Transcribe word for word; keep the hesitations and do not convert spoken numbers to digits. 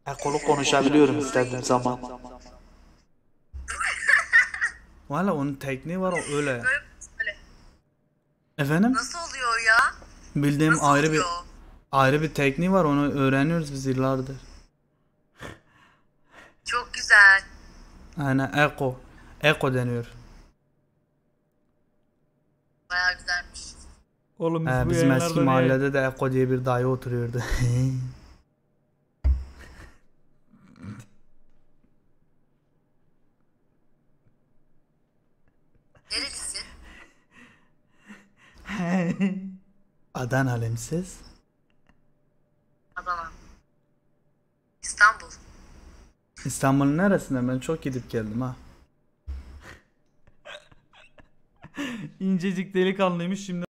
Ekolu konuşabiliyorum istediğim zaman. Valla onun tekniği var o öyle. Böyle böyle. Efendim? Nasıl oluyor ya? Bildiğim Nasıl ayrı bir oluyor? ayrı bir tekniği var, onu öğreniyoruz biz yıllardır. Çok güzel. Aynen eko. Eko deniyor. Bayağı güzelmiş. Oğlum biz He, bu bizim eski yayınlarda niye... mahallede de Eko diye bir dayı oturuyordu. Nerelisin? Adanalıyım siz? Adana. İstanbul. İstanbul'un neresinden? Ben çok gidip geldim ha. İncecik delikanlıymış şimdi.